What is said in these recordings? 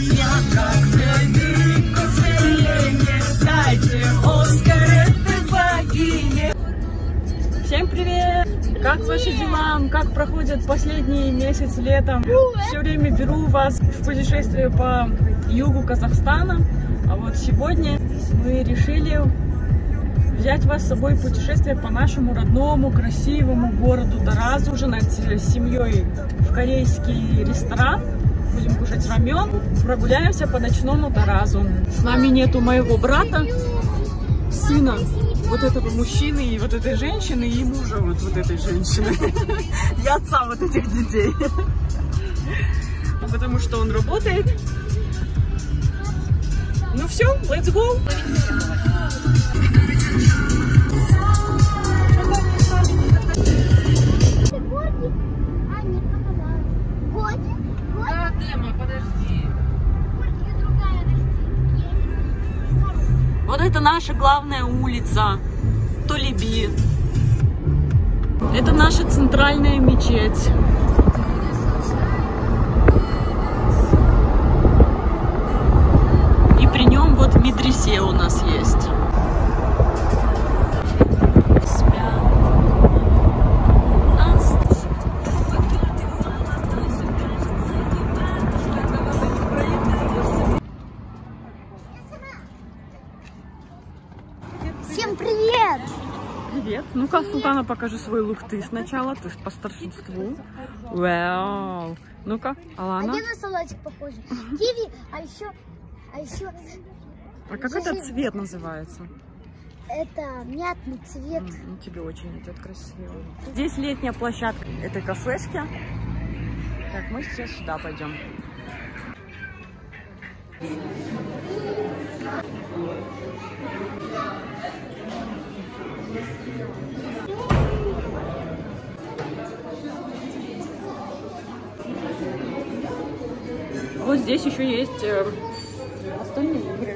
Всем привет! Как ваши дела? Как проходят последние месяцы летом? Все время беру вас в путешествие по югу Казахстана. А вот сегодня мы решили взять вас с собой в путешествие по нашему родному, красивому городу Тараз. Ужинать с семьей в корейский ресторан. Будем кушать рамен. Прогуляемся по ночному Таразу. С нами нету моего брата, сына вот этого мужчины и вот этой женщины, и мужа вот этой женщины. Я отца вот этих детей. Потому что он работает. Ну все, let's go! Вот это наша главная улица Толеби. Это наша центральная мечеть. И при нем вот медресе у нас есть. Всем привет! Привет. Ну-ка, Султана, покажи свой лук ты сначала, ты по старшинству. Вау. Ну-ка, Алана. А где на салатик похоже? Киви, а еще... А как этот цвет называется? Это мятный цвет. Тебе очень идет красиво. Здесь летняя площадка этой кафешки. Так, мы сейчас сюда пойдем. Вот здесь еще есть остальные игры.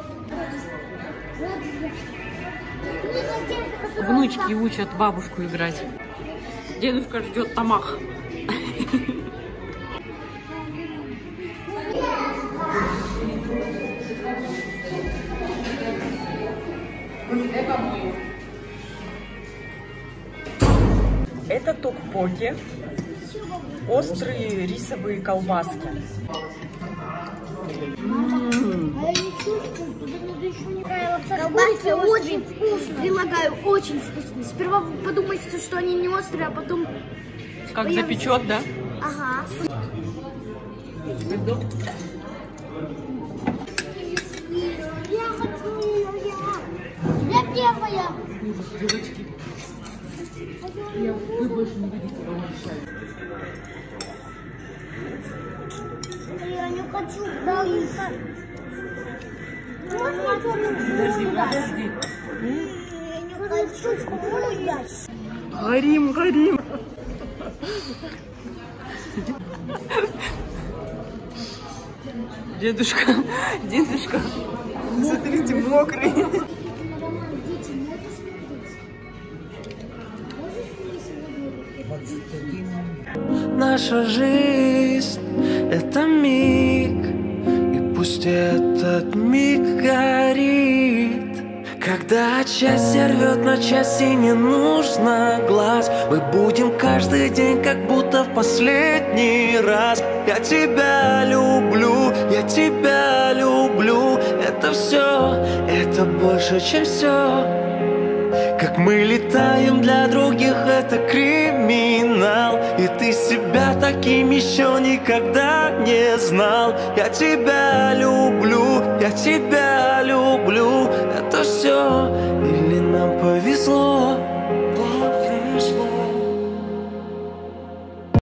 Внучки учат бабушку играть. Дедушка ждет тамах. Это токбоки. Острые рисовые колбаски. Колбаски очень вкусные. Предлагаю, очень вкусные. Сперва подумайте, что они не острые, а потом... Как запечет, да? Ага. Я хочу ее. Я первая. Девочки. Вы больше не видите, вам обещаю. Я не хочу. Да, Подожди. я не хочу гулять. Горим, горим. Дедушка, смотрите, мокрый. Наша жизнь — это миг, и пусть этот миг горит. Когда счастье рвет на части, не нужно глаз. Мы будем каждый день, как будто в последний раз. Я тебя люблю, я тебя люблю. Это все, это больше, чем все. Как мы летаем для других, это криминал. И ты себя таким еще никогда не знал. Я тебя люблю, я тебя люблю.